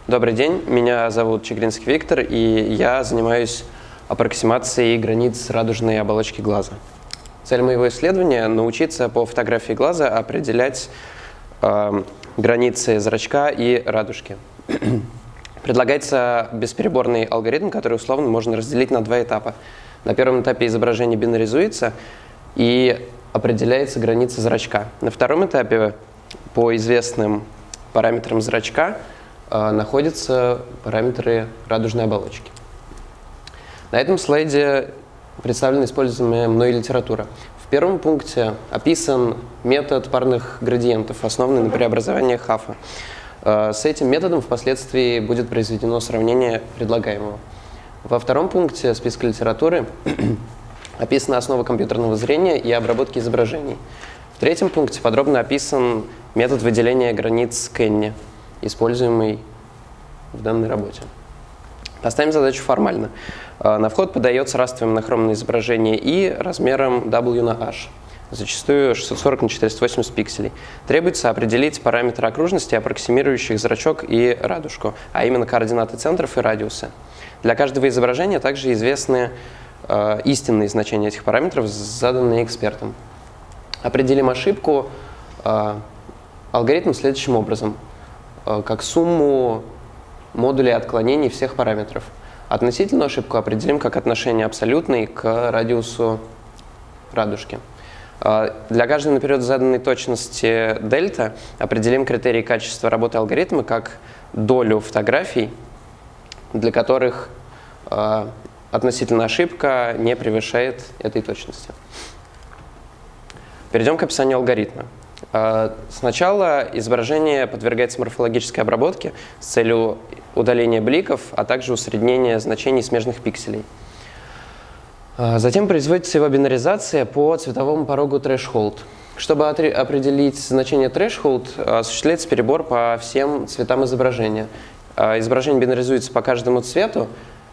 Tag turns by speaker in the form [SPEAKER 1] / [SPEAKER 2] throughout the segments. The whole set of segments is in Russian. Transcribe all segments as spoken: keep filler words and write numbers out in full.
[SPEAKER 1] Добрый день, меня зовут Чегринский Виктор, и я занимаюсь аппроксимацией границ радужной оболочки глаза. Цель моего исследования – научиться по фотографии глаза определять э, границы зрачка и радужки. Предлагается беспереборный алгоритм, который условно можно разделить на два этапа. На первом этапе изображение бинаризуется и определяется граница зрачка. На втором этапе по известным параметрам зрачка э, находятся параметры радужной оболочки. На этом слайде представлена используемая мной литература. В первом пункте описан метод парных градиентов, основанный на преобразовании Хаффа. Э, с этим методом впоследствии будет произведено сравнение предлагаемого. Во втором пункте списка литературы описана основа компьютерного зрения и обработки изображений. В третьем пункте подробно описан метод выделения границ Кенни, используемый в данной работе. Поставим задачу формально. На вход подается растровое монохромное изображение И размером W на H, зачастую шестьсот сорок на четыреста восемьдесят пикселей. Требуется определить параметры окружности, аппроксимирующих зрачок и радужку, а именно координаты центров и радиусы. Для каждого изображения также известны э, истинные значения этих параметров, заданные экспертом. Определим ошибку э, алгоритмом следующим образом, э, как сумму модулей отклонений всех параметров. Относительную ошибку определим как отношение абсолютной к радиусу радужки. Э, для каждой наперед заданной точности дельта определим критерии качества работы алгоритма как долю фотографий, для которых э, относительная ошибка не превышает этой точности. Перейдем к описанию алгоритма. Э, сначала изображение подвергается морфологической обработке с целью удаления бликов, а также усреднения значений смежных пикселей. Э, затем производится его бинаризация по цветовому порогу threshold. Чтобы определить значение threshold, осуществляется перебор по всем цветам изображения. Изображение бинаризуется по каждому цвету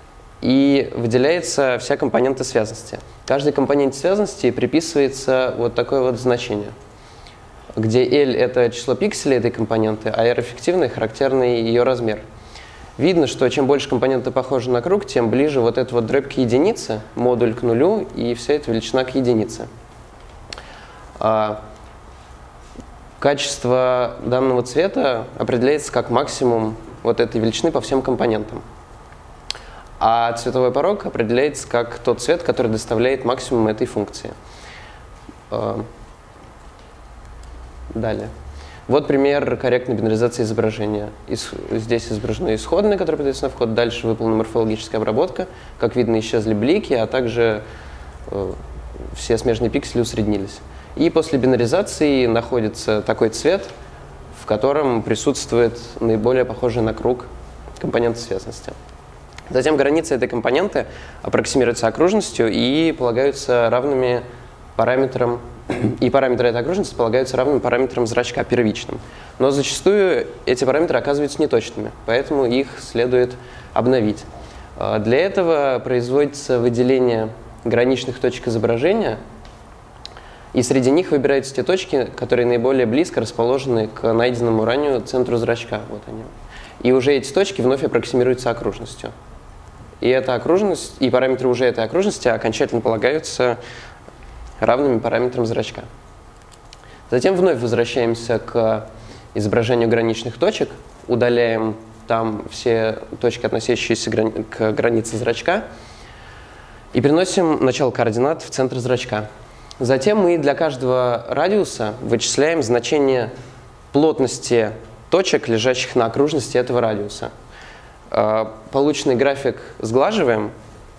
[SPEAKER 1] и выделяется вся компонента связности. Каждой компоненте связности приписывается вот такое вот значение, где L – это число пикселей этой компоненты, а R – эффективный, характерный ее размер. Видно, что чем больше компоненты похожи на круг, тем ближе вот эта вот дробь к единице, модуль к нулю, и вся эта величина к единице. Качество данного цвета определяется как максимум вот этой величины по всем компонентам. А цветовой порог определяется как тот цвет, который доставляет максимум этой функции. Далее. Вот пример корректной бинаризации изображения. Здесь изображено исходное, которое подается на вход. Дальше выполнена морфологическая обработка. Как видно, исчезли блики, а также все смежные пиксели усреднились. И после бинаризации находится такой цвет, в котором присутствует наиболее похожий на круг компонент связности. Затем границы этой компоненты аппроксимируются окружностью и полагаются равными параметрам, и параметры этой окружности полагаются равными параметрам зрачка, первичным. Но зачастую эти параметры оказываются неточными, поэтому их следует обновить. Для этого производится выделение граничных точек изображения, и среди них выбираются те точки, которые наиболее близко расположены к найденному ранее центру зрачка. Вот они. И уже эти точки вновь аппроксимируются окружностью. И эта окружность, и параметры уже этой окружности окончательно полагаются равными параметрам зрачка. Затем вновь возвращаемся к изображению граничных точек, удаляем там все точки, относящиеся к границе зрачка, и переносим начало координат в центр зрачка. Затем мы для каждого радиуса вычисляем значение плотности точек, лежащих на окружности этого радиуса. Полученный график сглаживаем,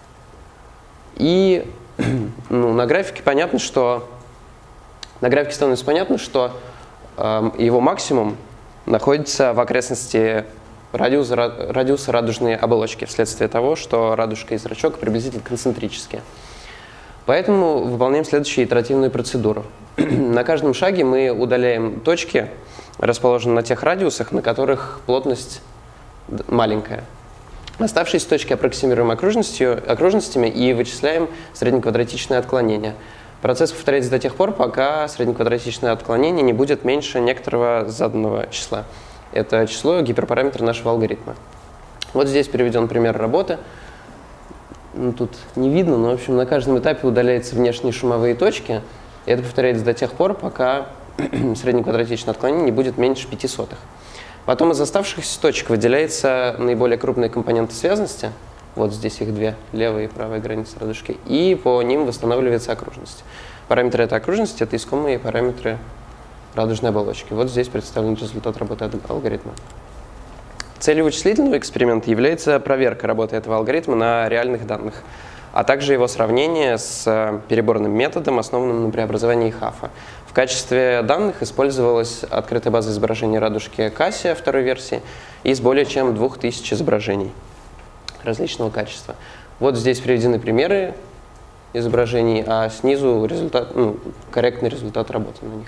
[SPEAKER 1] и ну, на графике понятно, что на графике становится понятно, что его максимум находится в окрестности радиуса, радиуса радужной оболочки, вследствие того, что радужка и зрачок приблизительно концентрические. Поэтому выполняем следующую итеративную процедуру. На каждом шаге мы удаляем точки, расположенные на тех радиусах, на которых плотность маленькая. Оставшиеся точки аппроксимируем окружностью, окружностями и вычисляем среднеквадратичное отклонение. Процесс повторяется до тех пор, пока среднеквадратичное отклонение не будет меньше некоторого заданного числа. Это число гиперпараметра нашего алгоритма. Вот здесь приведен пример работы. Ну, тут не видно, но в общем на каждом этапе удаляются внешние шумовые точки. И это повторяется до тех пор, пока среднеквадратичное отклонение не будет меньше пяти сотых. Потом из оставшихся точек выделяются наиболее крупные компоненты связности. Вот здесь их две, левая и правая граница радужки. И по ним восстанавливается окружность. Параметры этой окружности — это искомые параметры радужной оболочки. Вот здесь представлен результат работы алгоритма. Целью вычислительного эксперимента является проверка работы этого алгоритма на реальных данных, а также его сравнение с переборным методом, основанным на преобразовании Хаффа. В качестве данных использовалась открытая база изображений радужки Кассия второй версии из более чем двух тысяч изображений различного качества. Вот здесь приведены примеры изображений, а снизу результат, ну, корректный результат работы на них.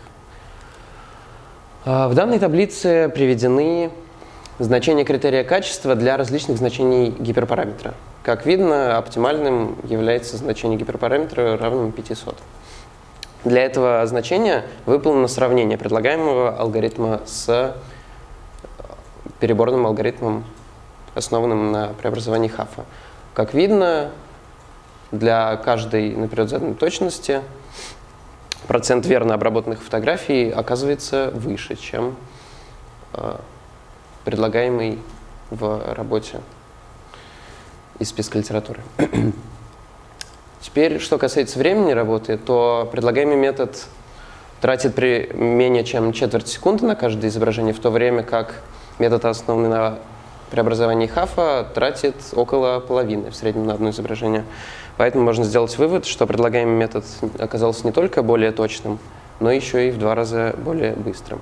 [SPEAKER 1] В данной таблице приведены значения критерия качества для различных значений гиперпараметра. Как видно, оптимальным является значение гиперпараметра равным пяти сотым. Для этого значения выполнено сравнение предлагаемого алгоритма с переборным алгоритмом, основанным на преобразовании Хаффа. Как видно, для каждой наперед заданной точности процент верно обработанных фотографий оказывается выше, чем э, предлагаемый в работе из списка литературы. Теперь, что касается времени работы, то предлагаемый метод тратит при менее чем четверть секунды на каждое изображение, в то время как метод, основанный на преобразовании Хаффа, тратит около половины в среднем на одно изображение. Поэтому можно сделать вывод, что предлагаемый метод оказался не только более точным, но еще и в два раза более быстрым.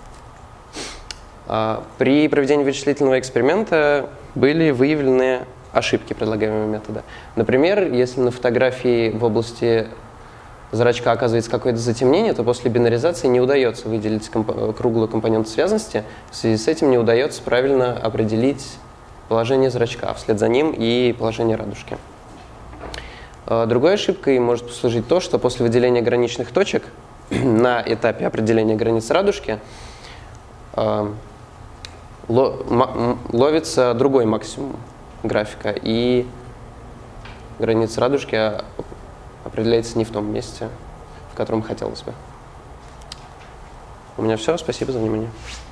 [SPEAKER 1] При проведении вычислительного эксперимента были выявлены ошибки предлагаемого метода. Например, если на фотографии в области зрачка оказывается какое-то затемнение, то после бинаризации не удается выделить комп- круглую компоненту связности. В связи с этим не удается правильно определить положение зрачка, вслед за ним и положение радужки. Другой ошибкой может послужить то, что после выделения граничных точек на этапе определения границ радужки ловится другой максимум графика, и граница радужки определяется не в том месте, в котором хотелось бы. У меня все. Спасибо за внимание.